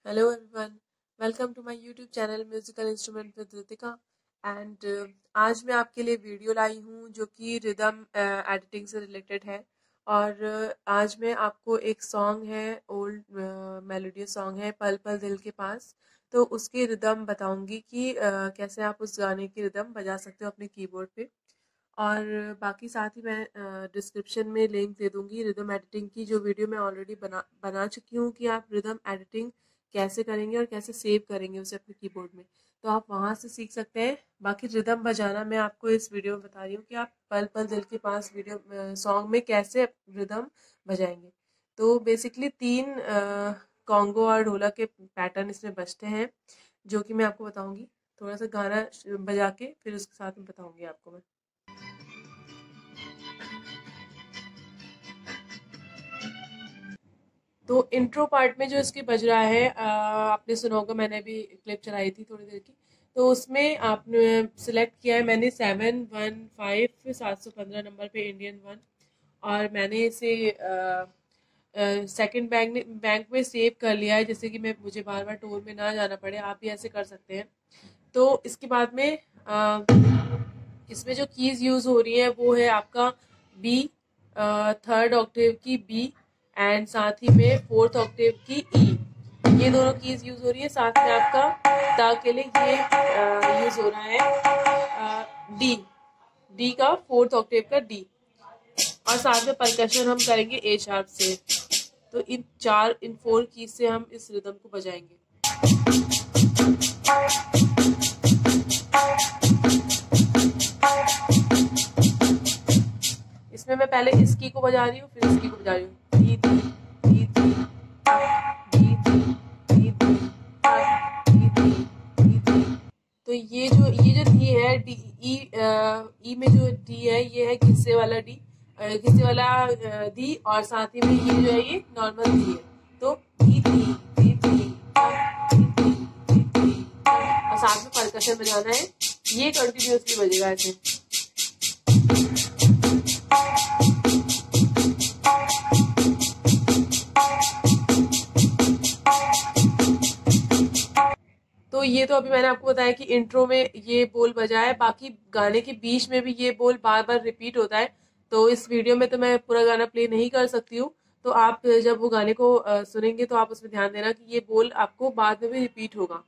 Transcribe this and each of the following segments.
Hello everyone, welcome to my YouTube channel Musical Instrument with Ritika and आज मैं आपके लिए वीडियो लाई हूँ जो कि रिदम एडिटिंग से रिलेटेड है और आज मैं आपको एक सॉन्ग है ओल्ड मेलोडियस सॉन्ग है पल पल दिल के पास। तो उसकी रिदम बताऊंगी कि कैसे आप उस गाने की रिदम बजा सकते हो अपने कीबोर्ड पे। और बाकी साथ ही मैं डिस्क्रिप्शन में लिंक दे दूंगी रिदम एडिटिंग की, जो वीडियो मैं ऑलरेडी बना चुकी हूँ कि आप रिदम एडिटिंग कैसे करेंगे और कैसे सेव करेंगे उसे अपने कीबोर्ड में, तो आप वहाँ से सीख सकते हैं। बाकी रिदम बजाना मैं आपको इस वीडियो में बता रही हूँ कि आप पल पल दिल के पास वीडियो सॉन्ग में कैसे रिदम बजाएंगे। तो बेसिकली 3 कॉन्गो और ढोलक के पैटर्न इसमें बजते हैं जो कि मैं आपको बताऊंगी। थोड़ा सा गाना बजा के फिर उसके साथ में बताऊंगी आपको मैं। तो इंट्रो पार्ट में जो इसकी बज रहा है आपने सुना होगा, मैंने अभी क्लिप चलाई थी थोड़ी देर की। तो उसमें आपने सिलेक्ट किया है मैंने 715 715 नंबर पे इंडियन वन, और मैंने इसे सेकंड बैंक में सेव कर लिया है, जैसे कि मैं मुझे बार बार टूर में ना जाना पड़े, आप भी ऐसे कर सकते हैं। तो इसके बाद में इसमें जो कीज यूज हो रही है वो है आपका बी, थर्ड ऑक्टेव की बी एंड साथ ही में फोर्थ ऑक्टेव की ई। ये दोनों कीज यूज हो रही है। साथ में आपका दा के लिए ये यूज हो रहा है डी, डी का फोर्थ ऑक्टेव का डी, और साथ में परकशन हम करेंगे ए शार्प से। तो इन 4 कीज से हम इस रिदम को बजाएंगे। इसमें मैं पहले इस की को बजा रही हूँ, फिर इस की को बजा रही हूँ। धी धी धी धी धी धी धी धी धी धी धी धी। तो ये जो धी है डी ई में जो डी है ये है घिस्से वाला डी, घिस्से वाला धी, और साथ ही में ये जो है ये नॉर्मल धी है। तो धी धी धी धी धी धी धी धी, और साथ में परकशन बजाना है। ये कंटिन्यूअसली बजेगा ऐसे। तो ये तो अभी मैंने आपको बताया कि इंट्रो में ये बोल बजा है, बाकी गाने के बीच में भी ये बोल बार बार रिपीट होता है। तो इस वीडियो में तो मैं पूरा गाना प्ले नहीं कर सकती हूँ, तो आप जब वो गाने को सुनेंगे तो आप उसमें ध्यान देना कि ये बोल आपको बाद में भी रिपीट होगा।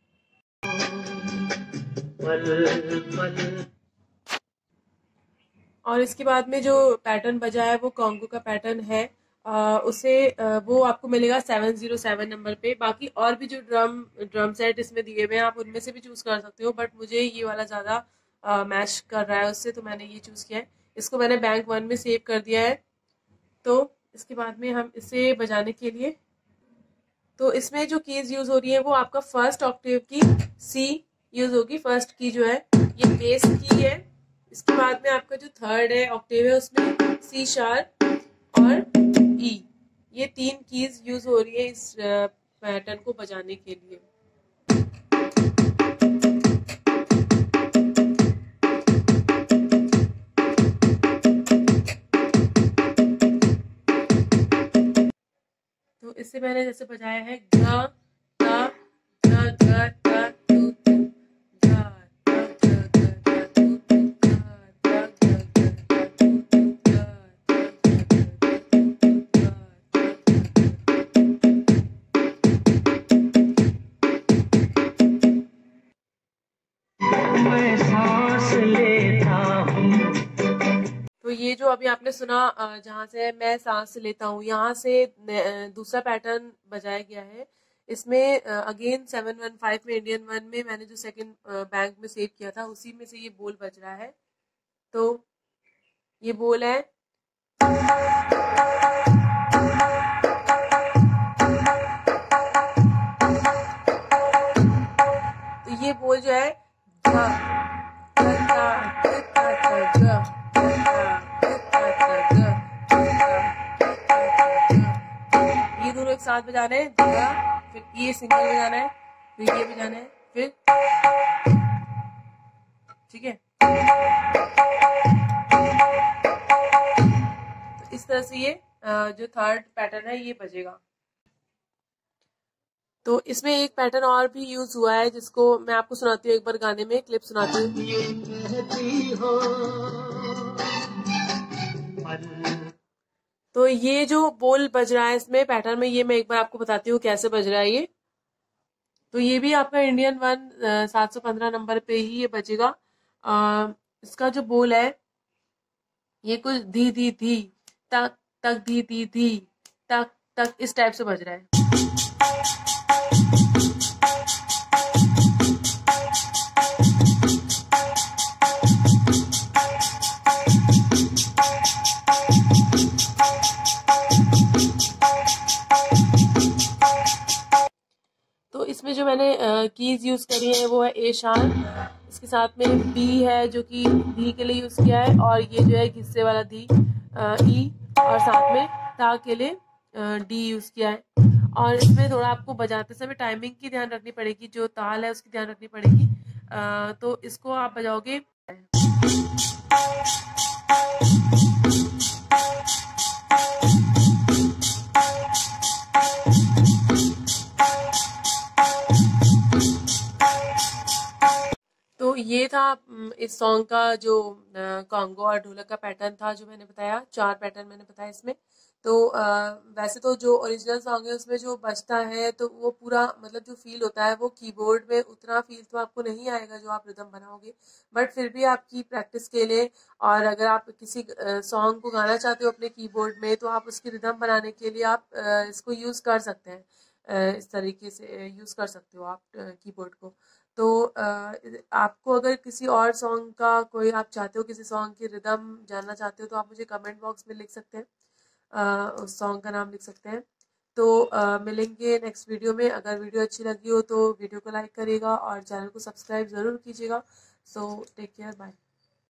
और इसके बाद में जो पैटर्न बजा है वो कॉन्गो का पैटर्न है। वो आपको मिलेगा 707 नंबर पे। बाकी और भी जो ड्रम सेट इसमें दिए हुए हैं आप उनमें से भी चूज कर सकते हो, बट मुझे ये वाला ज्यादा मैच कर रहा है उससे, तो मैंने ये चूज किया है। इसको मैंने बैंक 1 में सेव कर दिया है। तो इसके बाद में हम इसे बजाने के लिए, तो इसमें जो कीज यूज हो रही है वो आपका फर्स्ट ऑक्टेव की सी यूज होगी। फर्स्ट की जो है ये बेस की है। इसके बाद में आपका जो थर्ड है ऑक्टेव है उसमें सी शार्प और ई, ये 3 कीज यूज हो रही है इस पैटर्न को बजाने के लिए। तो इससे मैंने जैसे बजाया है ग ग ग ग ग तू तू ग ग ग ग तू तू ग ग ग ग तू तू ग मैं सांस लेता हूँ। तो ये जो अभी आपने सुना जहाँ से मैं सांस लेता हूँ, यहाँ से दूसरा पैटर्न बजाया गया है। इसमें अगेन 715 में इंडियन वन में मैंने जो सेकंड बैंक में सेव किया था उसी में से ये बोल बज रहा है। तो ये बोल है तो ये बोल जो है ये दोनों एक साथ बजाना है, फिर ये सिंगल बजाना है, फिर ये बजाना है, फिर ठीक है। तो इस तरह से ये जो थर्ड पैटर्न है ये बजेगा। तो इसमें एक पैटर्न और भी यूज हुआ है जिसको मैं आपको सुनाती हूँ, एक बार गाने में क्लिप सुनाती हूँ। तो ये जो बोल बज रहा है इसमें पैटर्न में, ये मैं एक बार आपको बताती हूँ कैसे बज रहा है ये। तो ये भी आपका इंडियन 715 नंबर पे ही ये बजेगा। इसका जो बोल है ये कुछ धी धी धी तक तक धी धी धी तक तक इस टाइप से बज रहा है। तो इसमें जो मैंने कीज यूज करी है वो है ए शार्प, इसके साथ में बी है जो कि धी के लिए यूज किया है, और ये जो है हिस्से वाला धी ई, और साथ में ता के लिए डी यूज किया है। और इसमें थोड़ा आपको बजाते समय टाइमिंग की ध्यान रखनी पड़ेगी, जो ताल है उसकी ध्यान रखनी पड़ेगी। तो इसको आप बजाओगे। तो ये था इस सॉन्ग का जो कॉन्गो और ढोलक का पैटर्न था जो मैंने बताया, 4 पैटर्न मैंने बताया इसमें। तो वैसे तो जो ओरिजिनल सॉन्ग है उसमें जो बजता है तो वो पूरा मतलब जो फील होता है वो कीबोर्ड में उतना फील तो आपको नहीं आएगा जो आप रिदम बनाओगे, बट फिर भी आपकी प्रैक्टिस के लिए, और अगर आप किसी सॉन्ग को गाना चाहते हो अपने कीबोर्ड में तो आप उसकी रिदम बनाने के लिए आप इसको यूज़ कर सकते हैं। इस तरीके से यूज़ कर सकते हो आप कीबोर्ड को। तो आपको अगर किसी और सॉन्ग का कोई आप चाहते हो, किसी सॉन्ग की रिदम जानना चाहते हो तो आप मुझे कमेंट बॉक्स में लिख सकते हैं, उस सॉन्ग का नाम लिख सकते हैं। तो मिलेंगे नेक्स्ट वीडियो में। अगर वीडियो अच्छी लगी हो तो वीडियो को लाइक करिएगा और चैनल को सब्सक्राइब ज़रूर कीजिएगा। So take care, bye.